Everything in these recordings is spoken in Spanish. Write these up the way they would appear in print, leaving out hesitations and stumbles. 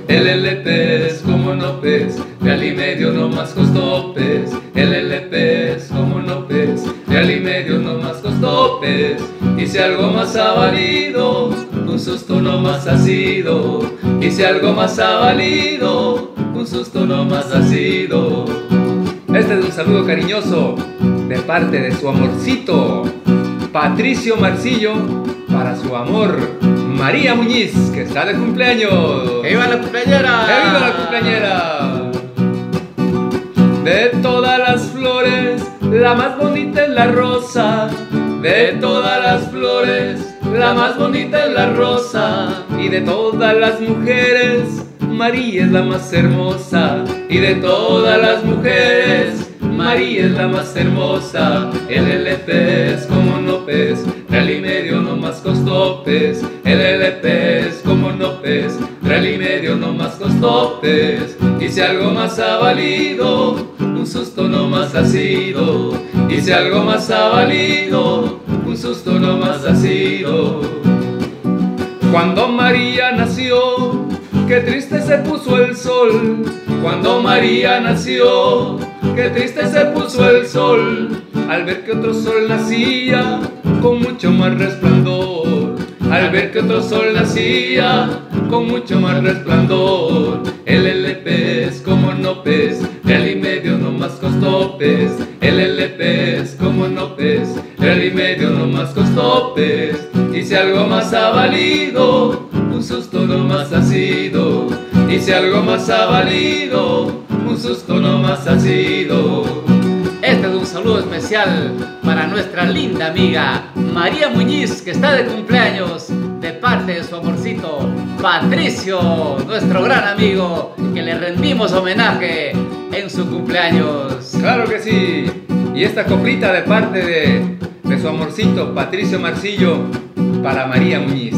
el pez, como no pez, real y medio no más costó pez. El pez, como no pez, real y medio no más costó pez. Y si algo más ha valido, un susto no más ha sido. Y si algo más ha valido, un susto no más ha sido. Este es un saludo cariñoso de parte de su amorcito Patricio Marcillo para su amor María Muñiz, que está de cumpleaños. ¡Que viva la cumpleañera! ¡Que viva la cumpleañera! De todas las flores, la más bonita es la rosa. De todas las flores, la más bonita es la rosa. Y de todas las mujeres, María es la más hermosa. Y de todas las mujeres, María es la más hermosa. El pez, como no pez, real y medio no más costó pez. El pez, como no pez, real y medio no más costó pez. Y si algo más ha valido, un susto no más ha sido. Y si algo más ha valido, un susto no más ha sido. Cuando María nació, qué triste se puso el sol. Cuando María nació, qué triste se puso el sol, al ver que otro sol nacía con mucho más resplandor. Al ver que otro sol nacía con mucho más resplandor. El pez, como no pez, real y medio no más costó pez. El pez, como no pez, real y medio no más costó pez. Y si algo más ha valido, un susto no más ha sido. Y si algo más ha valido, un susto no más ha sido. Este es un saludo especial para nuestra linda amiga María Muñiz, que está de cumpleaños, de parte de su amorcito Patricio, nuestro gran amigo, que le rendimos homenaje en su cumpleaños. Claro que sí. Y esta coplita de parte de su amorcito Patricio Marcillo para María Muñiz.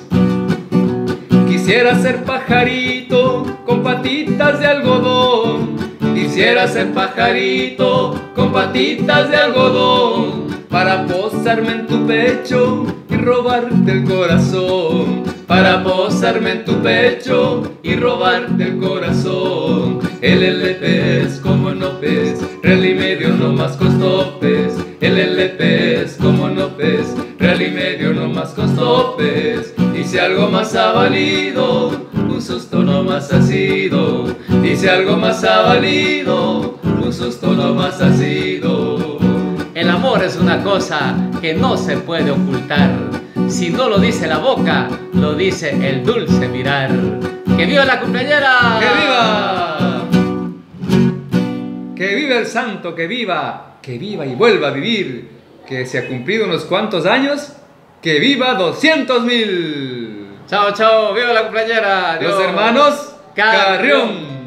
Quisiera ser pajarito con patitas de algodón. Quisiera ser pajarito con patitas de algodón, para posarme en tu pecho y robarte el corazón. Para posarme en tu pecho y robarte el corazón. El pez, como no pez, real y medio no más costó pez. El pez, como no pez, real y medio no más costó pez. Y si algo más ha valido, un susto no más ha sido. Y si algo más ha valido, un susto no más ha sido. El amor es una cosa que no se puede ocultar. Si no lo dice la boca, lo dice el dulce mirar. ¡Que viva la cumpleañera! ¡Que viva! ¡Que viva el santo! ¡Que viva! ¡Que viva y vuelva a vivir! Que se ha cumplido unos cuantos años. ¡Que viva 200.000! ¡Chao, chao! ¡Viva la cumpleañera! Los hermanos Carrión.